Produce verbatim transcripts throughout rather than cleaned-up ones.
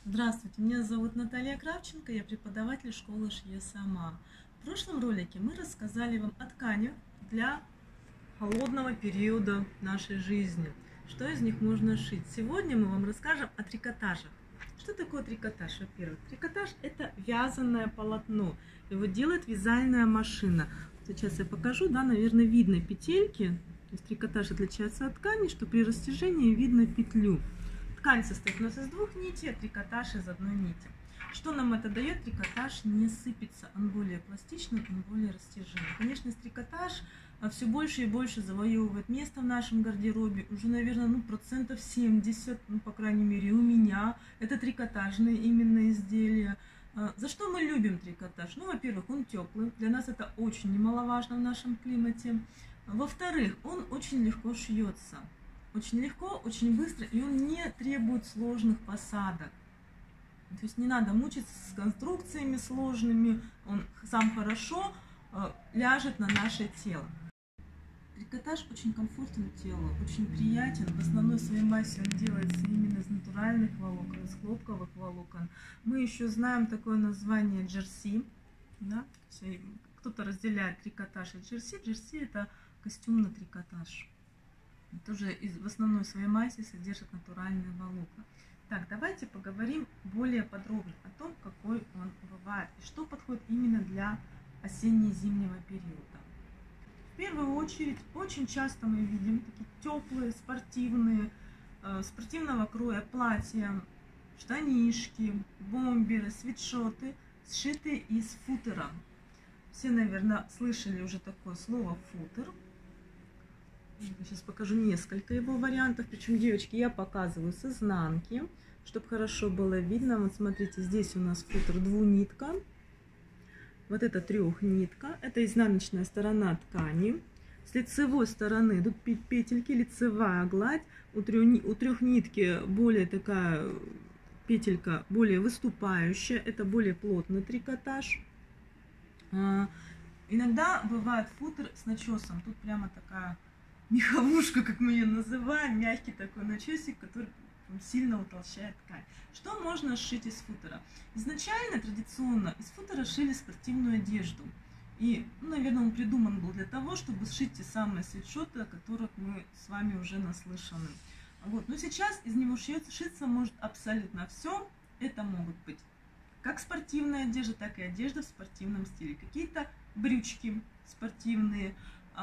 Здравствуйте, меня зовут Наталья Кравченко, я преподаватель школы «Шью сама». В прошлом ролике мы рассказали вам о тканях для холодного периода нашей жизни, что из них можно шить. Сегодня мы вам расскажем о трикотажах. Что такое трикотаж? Во-первых, трикотаж – это вязаное полотно, его делает вязальная машина. Сейчас я покажу, да, наверное, видно петельки. То есть трикотаж отличается от ткани, что при растяжении видно петлю. Ткань состоит у нас из двух нитей, а трикотаж из одной нити. Что нам это дает? Трикотаж не сыпется, он более пластичный, он более растяжимый. Конечно, трикотаж все больше и больше завоевывает место в нашем гардеробе. Уже, наверное, ну, процентов семьдесят, ну, по крайней мере, у меня это трикотажные именно изделия. За что мы любим трикотаж? Ну, во-первых, он теплый, для нас это очень немаловажно в нашем климате. Во-вторых, он очень легко шьется. Очень легко, очень быстро, и он не требует сложных посадок. То есть не надо мучиться с конструкциями сложными, он сам хорошо э, ляжет на наше тело. Трикотаж очень комфортен телу, очень приятен. В основной своей массе он делается именно из натуральных волокон, из хлопковых волокон. Мы еще знаем такое название джерси. Да? Кто-то разделяет трикотаж и джерси. Джерси – это костюмный трикотаж. Тоже из, в основной своей массе содержит натуральные волокна. Так, давайте поговорим более подробно о том, какой он бывает и что подходит именно для осенне-зимнего периода. В первую очередь, очень часто мы видим такие теплые, спортивные, э, спортивного кроя платья, штанишки, бомберы, свитшоты, сшитые из футера. Все, наверное, слышали уже такое слово футер. Сейчас покажу несколько его вариантов. Причем, девочки, я показываю с изнанки, чтобы хорошо было видно. Вот смотрите, здесь у нас футер двунитка. Вот это трехнитка. Это изнаночная сторона ткани. С лицевой стороны идут петельки, лицевая гладь. У трехнитки более такая петелька, более выступающая. Это более плотный трикотаж. Иногда бывает футер с начесом. Тут прямо такая меховушка, как мы ее называем, мягкий такой начесик, который сильно утолщает ткань. Что можно сшить из футера? Изначально, традиционно, из футера шили спортивную одежду. И, ну, наверное, он придуман был для того, чтобы сшить те самые свитшоты, о которых мы с вами уже наслышаны. Вот. Но сейчас из него шьется, шиться может абсолютно все. Это могут быть как спортивная одежда, так и одежда в спортивном стиле. Какие-то брючки спортивные,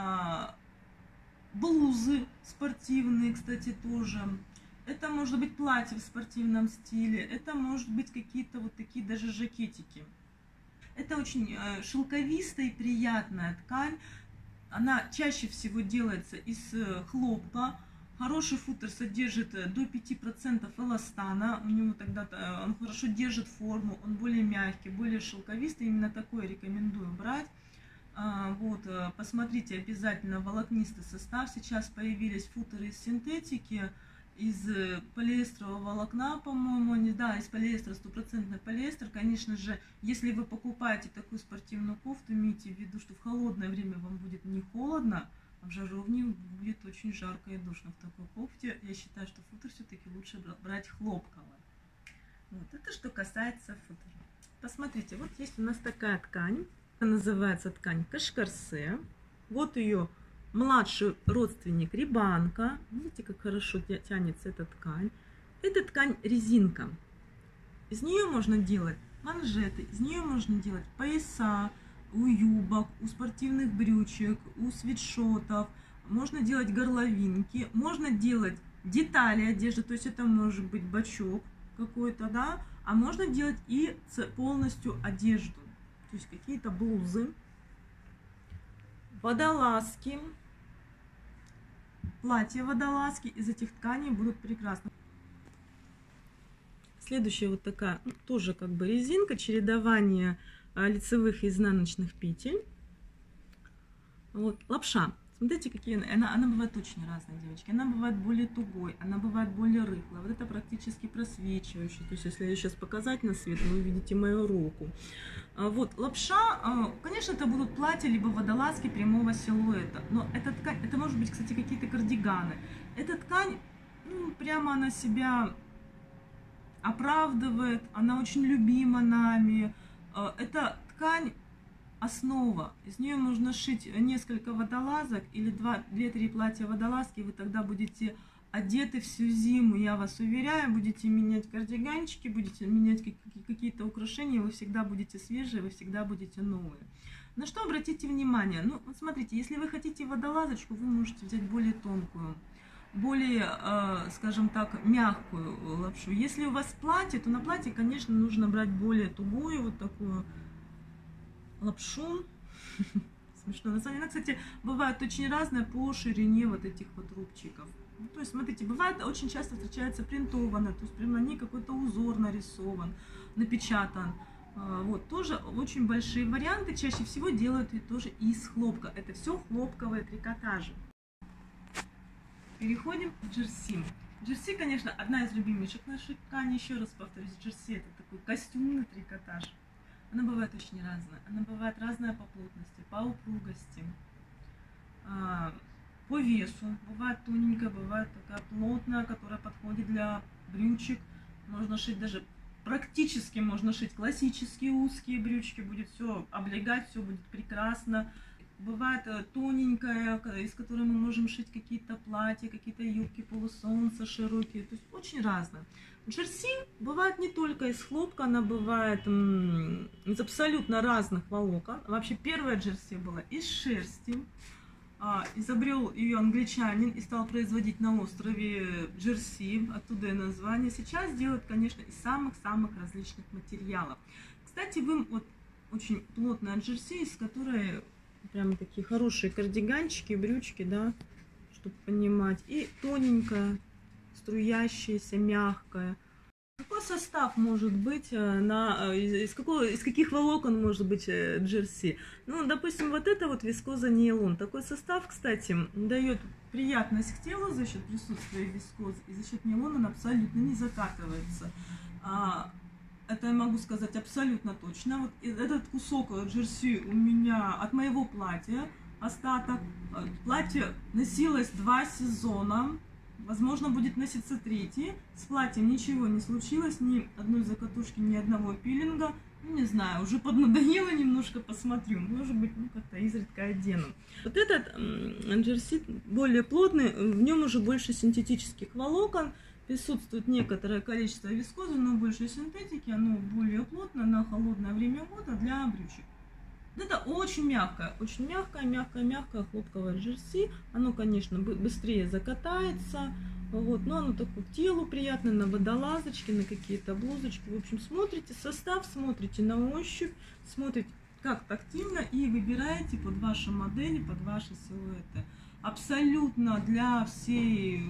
блузы спортивные, кстати, тоже. Это может быть платье в спортивном стиле. Это может быть какие-то вот такие даже жакетики. Это очень шелковистая и приятная ткань. Она чаще всего делается из хлопка. Хороший футер содержит до пяти процентов эластана. У него тогда он хорошо держит форму. Он более мягкий, более шелковистый. Именно такой рекомендую брать. Вот, посмотрите обязательно волокнистый состав. Сейчас появились футеры из синтетики, из полиэстерового волокна, по-моему, они, да, из полиэстера, стопроцентный полиэстер. Конечно же, если вы покупаете такую спортивную кофту, имейте в виду, что в холодное время вам будет не холодно, а в жаровне будет очень жарко и душно в такой кофте. Я считаю, что футер все-таки лучше брать хлопковый. Вот, это что касается футера. Посмотрите, вот есть у нас такая ткань. Называется ткань кашкарсе. Вот ее младший родственник рибанка. Видите, как хорошо тянется эта ткань. Это ткань резинка. Из нее можно делать манжеты, из нее можно делать пояса у юбок, у спортивных брючек, у свитшотов. Можно делать горловинки, можно делать детали одежды, то есть это может быть бачок какой-то, да, а можно делать и полностью одежду. То есть какие-то блузы, водолазки, платья водолазки из этих тканей будут прекрасны. Следующая вот такая, ну, тоже как бы резинка, чередование лицевых и изнаночных петель. Вот, лапша. Смотрите, какие она, она бывает очень разная, девочки. Она бывает более тугой, она бывает более рыхлой. Вот это практически просвечивающая. То есть, если я сейчас показать на свет, вы увидите мою руку. Вот, лапша, конечно, это будут платья, либо водолазки прямого силуэта. Но эта ткань, это может быть, кстати, какие-то кардиганы. Эта ткань, ну, прямо она себя оправдывает, она очень любима нами. Эта ткань основа. Из нее можно сшить несколько водолазок или две-три платья водолазки, и вы тогда будете одеты всю зиму, я вас уверяю, будете менять кардиганчики, будете менять какие-то украшения, вы всегда будете свежие, вы всегда будете новые. На что обратите внимание? Ну, вот смотрите, если вы хотите водолазочку, вы можете взять более тонкую, более, э, скажем так, мягкую лапшу. Если у вас платье, то на платье, конечно, нужно брать более тугую, вот такую лапшу. Смешно. На самом деле, кстати, бывает очень разная по ширине вот этих вот рубчиков. Ну, то есть, смотрите, бывает, очень часто встречается принтованно, то есть прямо на ней какой-то узор нарисован, напечатан. Вот, тоже очень большие варианты, чаще всего делают и тоже из хлопка. Это все хлопковые трикотажи. Переходим к джерси. Джерси, конечно, одна из любимейших наших тканей. Еще раз повторюсь, джерси это такой костюмный трикотаж. Она бывает очень разная. Она бывает разная по плотности, по упругости, по весу. Бывает тоненькая, бывает такая плотная, которая подходит для брючек. Можно шить даже, практически можно шить классические узкие брючки. Будет все облегать, все будет прекрасно. Бывает тоненькая, из которой мы можем шить какие-то платья, какие-то юбки, полусолнца широкие. То есть очень разное. Джерси бывает не только из хлопка, она бывает из абсолютно разных волокон. Вообще первая джерси была из шерсти. Изобрел ее англичанин и стал производить на острове Джерси, оттуда и название. Сейчас делают, конечно, из самых-самых различных материалов. Кстати, вы вот очень плотная джерси, из которой прям такие хорошие кардиганчики, брючки, да, чтобы понимать. И тоненькая, струящаяся, мягкая. Какой состав может быть, на, из, какого, из каких волокон может быть джерси? Ну, допустим, вот это вот вискоза нейлон. Такой состав, кстати, дает приятность к телу за счет присутствия вискозы. И за счет нейлона он абсолютно не закатывается. Это я могу сказать абсолютно точно. Вот этот кусок джерси у меня от моего платья остаток. Платье носилось два сезона. Возможно, будет носиться третий. С платьем ничего не случилось, ни одной закатушки, ни одного пилинга. Ну, не знаю, уже поднадоело немножко, посмотрю. Может быть, ну как-то изредка одену. Вот этот джерси более плотный, в нем уже больше синтетических волокон. Присутствует некоторое количество вискозы, но больше синтетики. Оно более плотно на холодное время года для брючек. Это очень мягкое, очень мягкое, мягкое, мягкое хлопковое джерси. Оно, конечно, быстрее закатается, вот, но оно такое к телу приятное, на водолазочки, на какие-то блузочки. В общем, смотрите состав, смотрите на ощупь, смотрите, как тактильно, и выбираете под ваши модели, под ваши силуэты. Абсолютно для всей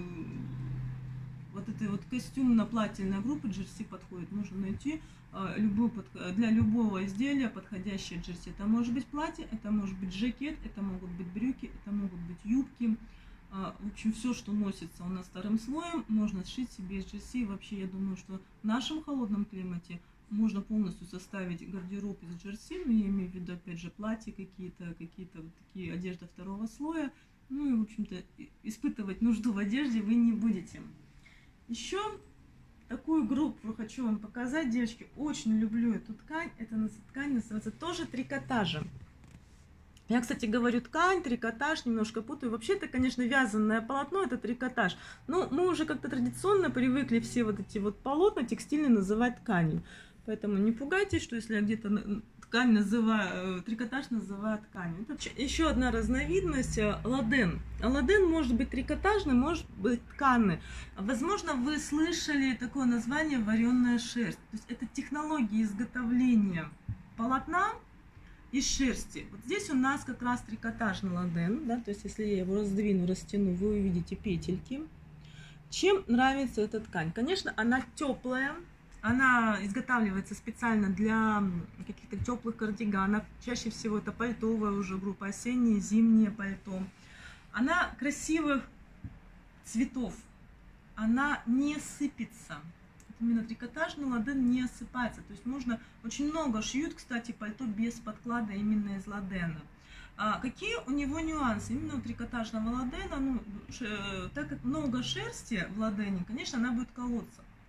вот этой вот костюмно-плательной группы джерси подходит. Нужно найти любую, для любого изделия подходящее джерси. Это может быть платье, это может быть жакет, это могут быть брюки, это могут быть юбки. В общем, все, что носится у нас вторым слоем, можно сшить себе из джерси. Вообще, я думаю, что в нашем холодном климате можно полностью составить гардероб из джерси. Но я имею в виду, опять же, платья какие-то, какие-то вот такие одежда второго слоя. Ну и, в общем-то, испытывать нужду в одежде вы не будете. Еще такую группу хочу вам показать, девочки. Очень люблю эту ткань. Эта ткань называется тоже трикотажем. Я, кстати, говорю ткань, трикотаж, немножко путаю. Вообще, это, конечно, вязаное полотно, это трикотаж. Но мы уже как-то традиционно привыкли все вот эти вот полотна текстильные называть тканью. Поэтому не пугайтесь, что если я где-то ткань называю, трикотаж называю тканью. Это еще одна разновидность – ладен. Ладен может быть трикотажный, может быть тканый. Возможно, вы слышали такое название вареная шерсть. То есть это технология изготовления полотна из шерсти. Вот здесь у нас как раз трикотажный ладен, да, то есть если я его раздвину, растяну, вы увидите петельки. Чем нравится эта ткань? Конечно, она теплая, она изготавливается специально для каких-то теплых кардиганов. Чаще всего это пальтовая уже группа, осеннее, зимнее пальто. Она красивых цветов, она не сыпется. Именно трикотажный ладен не осыпается. То есть можно, очень много шьют, кстати, пальто без подклада именно из ладена. А какие у него нюансы? Именно у трикотажного ладена, ну, ш, так как много шерсти в ладене, конечно, она будет колоться.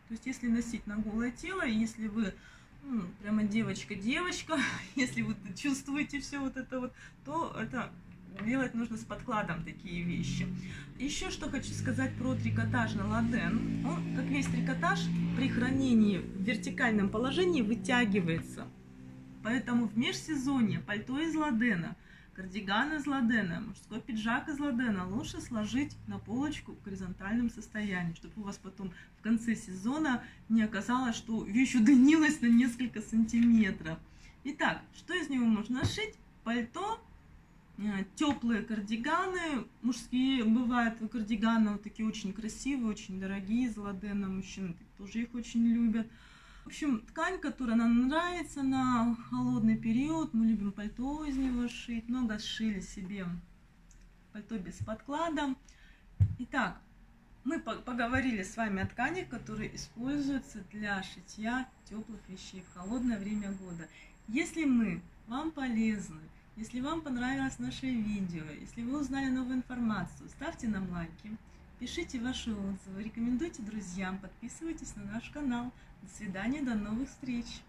То есть если носить на голое тело, если вы ну, прямо девочка-девочка, если вы чувствуете все вот это вот, то это делать нужно с подкладом такие вещи. Еще что хочу сказать про трикотажный ладен. Он, как весь трикотаж, при хранении в вертикальном положении вытягивается. Поэтому в межсезонье пальто из ладена, кардиган из ладена, мужской пиджак из ладена лучше сложить на полочку в горизонтальном состоянии, чтобы у вас потом в конце сезона не оказалось, что вещь удлинилась на несколько сантиметров. Итак, что из него можно шить? Пальто, теплые кардиганы, мужские бывают кардиганы вот такие очень красивые, очень дорогие из ладена, мужчины тоже их очень любят. В общем, ткань, которая нам нравится на холодный период, мы любим пальто из него шить, много сшили себе пальто без подклада. Итак, мы поговорили с вами о тканях, которые используются для шитья теплых вещей в холодное время года. Если мы вам полезны, если вам понравилось наше видео, если вы узнали новую информацию, ставьте нам лайки, пишите ваши отзывы, рекомендуйте друзьям, подписывайтесь на наш канал. До свидания, до новых встреч!